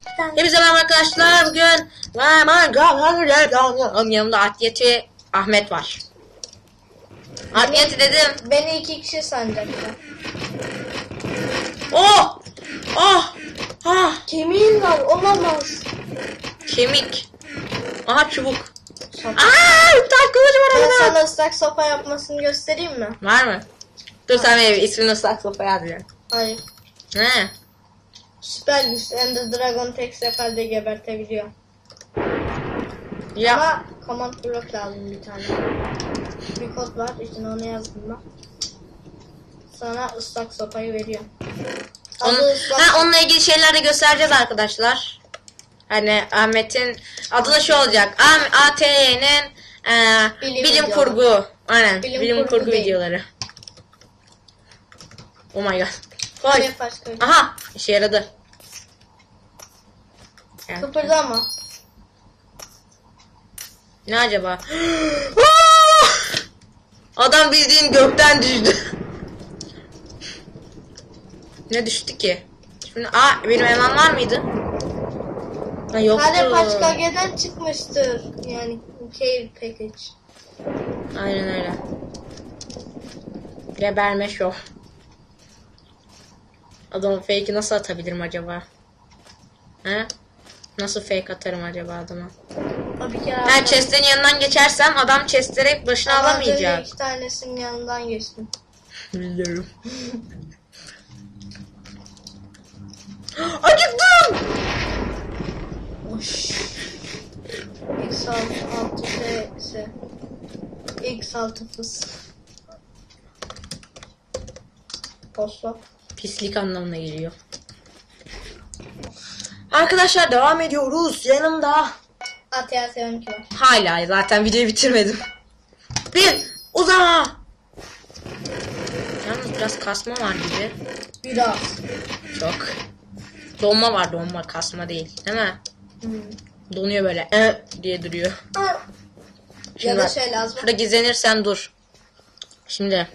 Hepinize merhaba arkadaşlar. Bugün yanımda Atiyet ve Ahmet var. Atiyet dedim. Beni 2 kişi sanacaklar. Oh! Oh! Ah! Kemiğin var, olamaz. Kemik. Aha çubuk. Sopa. Aaa! Bir tane kılıç var Ben orada. sana ıslak sopa yapmasını göstereyim mi? Var mı? Dur sen benim ismini ıslak sopa yazıyorum. Hayır. Ne? Süper güç. Ender Dragon tek seferde gebertebiliyor. Ya. Ama command block lazım bir tane. Bir kod var, içine onu yazdım ben. Sana ıslak sopayı veriyor. Onunla ilgili şeyler de göstereceğiz arkadaşlar. Hani Ahmet'in adı da şu olacak. ATY'nin bilim kurgu. Aynen. Bilim kurgu videoları. Oh my god. Koy. Aha, işe yaradı. Kıpırdama. Ne acaba? Adam bildiğin gökten düştü. Ne düştü ki? Şimdi benim elmam var mıydı? Ha, yoktu. Kale Paçkage'den çıkmıştır. Yani Cave Package. Aynen öyle. Geberme şov. Adamın fake'i nasıl atabilirim acaba? He? Nasıl fake atarım acaba adama? Ben chest'lerin yanından geçersem adam chest'leri başına alamayacak. 2 tanesinin yanından geçtim. Biliyorum. Acıktım! Oş. X6 S. X6 fıs. Posto. Pislik anlamına geliyor. Arkadaşlar devam ediyoruz. Yanımda ATS 12 var. hala zaten videoyu bitirmedim. Bir uza. Yalnız biraz kasma var gibi. Biraz. Çok. Donma var, donma, kasma değil. Değil mi? Donuyor böyle diye duruyor. Ya da şey lazım. Şurada gizlenirsen dur. Şimdi.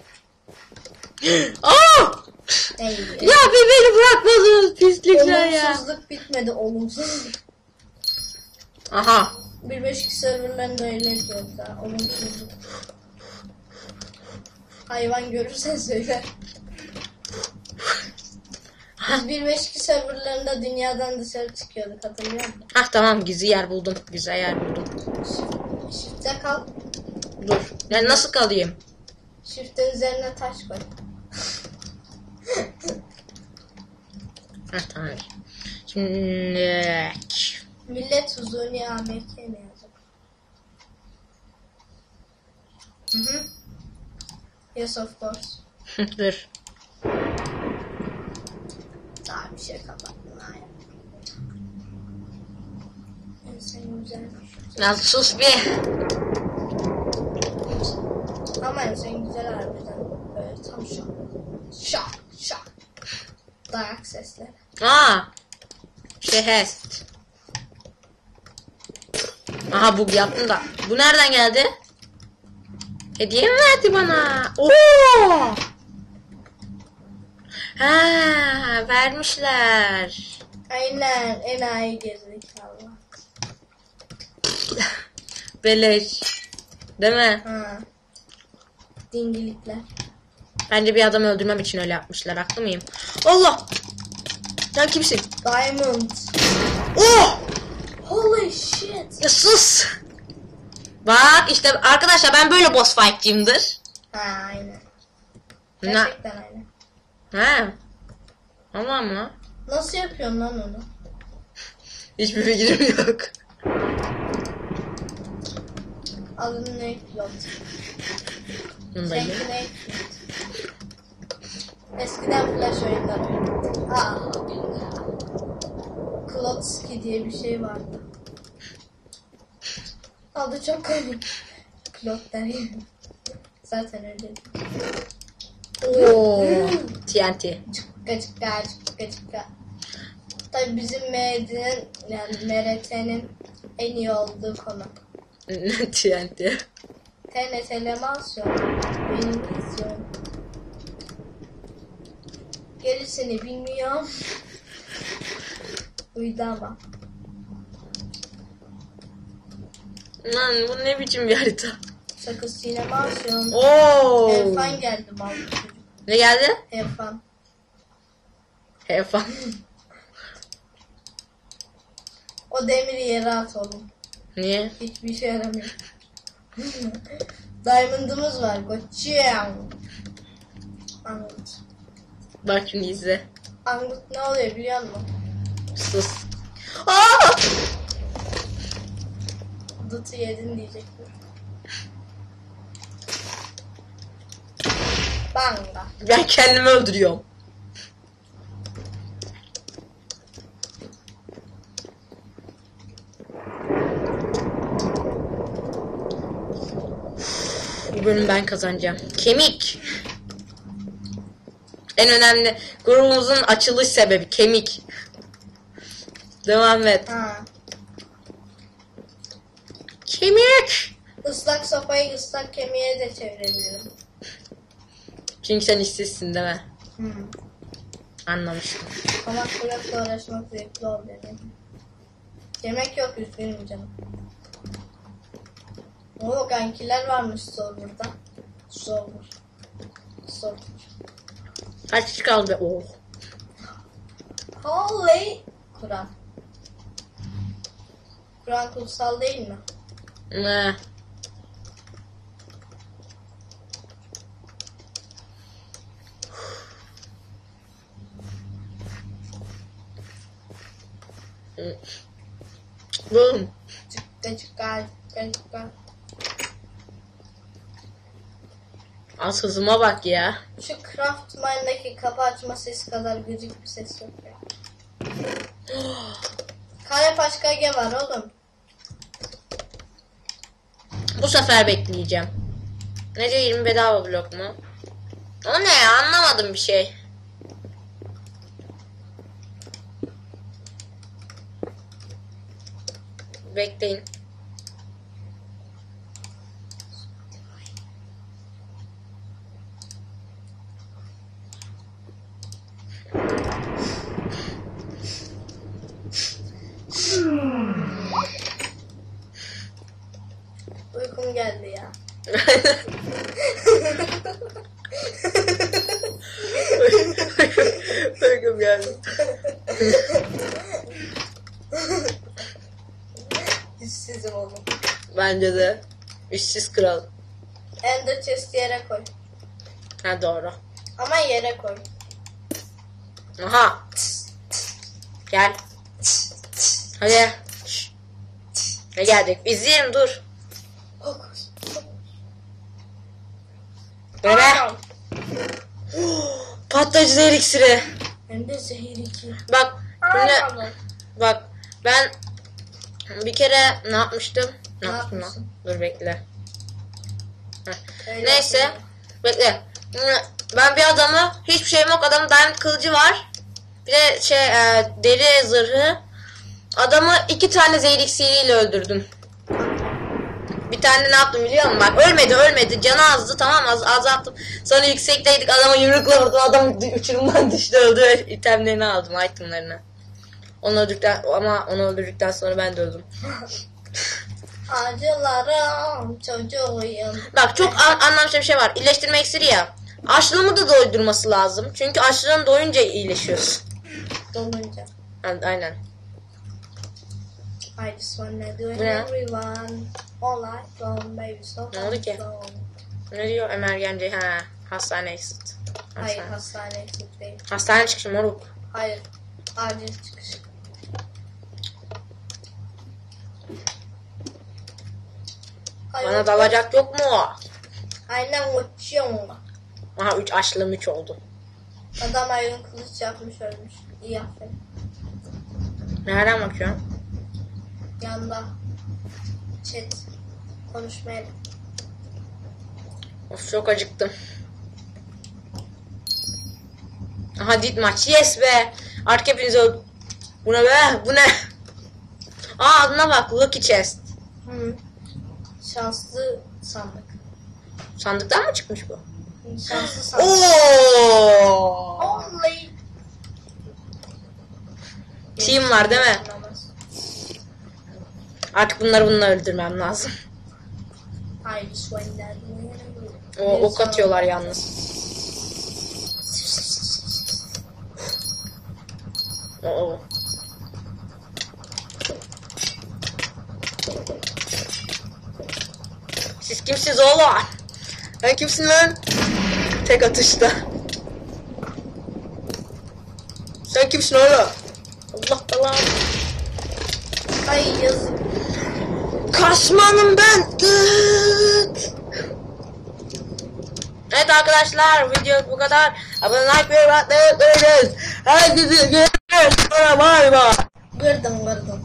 Aa! Ya beni bırakmadınız pislikler ya. Olumsuzluk bitmedi, olumsuzluk. Aha. 1.5.2 serverlarında öyle diyoruz da, olumsuzluk. Hayvan görürsen söyle. Biz 1.5.2 serverlarında dünyadan dışarı çıkıyorduk, hatırlıyor musun? Ah tamam, gizli yer buldum. Güzel yer buldum. Shift'e kal. Dur. Yani nasıl kalayım? Shift'in üzerine taş koy. Heh tamam. Şimdi Millet Huzuni AMK mi yazık? Yes of course. dur. Daha bir şey kapattım. Sen güzelmiş. Ya sus bir. Ama sen güzel harbiden. Böyle tam şak. Şak. Dayak sesleri. Şehest. Aha bug yaptım da. Bu nereden geldi? Hediye mi verdi bana? Oo! Ha, vermişler. Aynen, enayi gerizekalı. Beleş. Değil mi? Ha. Dingilikler. Bence bir adam öldürmem için öyle yapmışlar. Haklı mıyım? Allah! Sen kimsin? Diamond. Oh! Holy shit. Ya sus! Bak işte arkadaşlar, ben böyle boss fight'ciyimdir. Ha aynen. Gerçekten aynen. Ha. Allah mı? Nasıl yapıyorsun lan onu? Hiçbir fikrim yok. Adın ne? Pilot. Bundayım. Seninki ne? Eskiden flash oyunları oynadım. Klotski diye bir şey vardı. Adı çok komik. Klot deriyim. Zaten öyle. Ooo. TNT. Çıkka. Tabi bizim MD'nin yani MRT'nin en iyi olduğu konu. TNT. TNT'lemasyon. Benim izliyorum. Gerisini bilmiyorum. Uydu ama. Lan bu ne biçim bir harita? Sakız sinemasyon. Oo. Erfan geldi ballı çocuk. Ne geldi? Erfan. Efan. O demiri yere at oğlum. Niye? Hiçbir şey yaramıyor. Diamond'ımız var koçum. Angut. Bak şimdi izle. Angut ne oluyor biliyor musun? Sus. Aa! Dut'u yedin diyecektim. Banga. Ben kendimi öldürüyorum. Bu bölüm ben kazanacağım. Kemik. En önemli grubumuzun açılış sebebi kemik. Devam et. Ha. Kemik. Islak sopayı ıslak kemiğe de çevirebilirim. Çünkü sen işsizsin değil mi? Hmm. Anlamıştım. Ama kulakla uğraşmak zevkli ol dedim. Yemek yok üzgünüm canım. Oo kankiler varmış serverda. Server. Kaç kişi kaldı? Oh. Holy Kur'an. Kur'an kutsal değil mi? Ne? Boom. Çıkar. Az hızıma bak ya. Şu Craft Mine'daki kapı açma sesi kadar gıcık bir ses yok ya. Kare paşkage var oğlum. Bu sefer bekleyeceğim. Ne diyor 20 bedava blok mu? O ne ya, anlamadım bir şey. Bekleyin. Uykum geldi ya. Uykum geldi. İşsizim oğlum. Bence de. İşsiz kral. Ender chest yere koy. Ha doğru. Ama yere koy. Aha. Gel. Hadi. Şşş. Ne gelecek? İzleyelim dur. Fokus. Bu ne be? Patlayıcı zehir iksiri. Hem de zehir iki. Bak. Şimdi, bak. Ben bir kere ne yapmıştım? Ne yaptım lan? yapmışsın? Dur bekle. Öyle Neyse. yapalım. Bekle. Ben bir adamı, hiçbir şeyim yok, adamın diamond kılıcı var. Bir de deri zırhı. Adamı 2 tane zehir iksiriyle öldürdüm. Bir tane ne yaptım biliyor musun? Bak ölmedi. Canı azdı, tamam, azalttım. Sonra yüksekteydik, adama yumrukla vurdum. Adam uçurumdan düştü, öldü. İtemlerini aldım, itemlerini. Onu öldürdükten sonra ben de öldüm. Acılarım çocuğuyum. Bak çok anlamsız bir şey var. İyileştirme iksiri ya. Açlığımı da doydurması lazım. Çünkü açlığın doyunca iyileşiyorsun. Dolunca. Aynen. I just wanna do it Ne? everyone. All I want baby so Ne oldu ki? Ne diyor emergenci? Ha, hastane exit. Hayır hastane eksik değil. Hastane çıkışı moruk. Hayır. Acil çıkış. Bana dalacak yok mu? Aynen uçuyorum. Aha 3 açlığım 3 oldu. Adam ayrın kılıç yapmış ölmüş. İyi aferin. Nereden bakıyorsun? Yanda. Chat. Konuşmayalım. Of çok acıktım. Aha dit maç. Yes be. Artık hepiniz öldü. Bu ne be? Bu ne? Aa adına bak. Lucky chest. Hı. Şanslı sandık. Sandıktan mı çıkmış bu? Şanslı sandık. Oo! Only. Team var değil mi? Artık bununla öldürmem lazım. Haydi soyunlar. Ok atıyorlar yalnız. Oo. Siz kimsiniz oğlum? Ben kimsin lan? Tek atışta. Sen kimsin oğlum? Allah Allah. Ay yazık. Kasmanım ben. Evet arkadaşlar, video bu kadar. Abone like ve unutmayın. Herkese görüşürüz. Bay bay. Gırdım.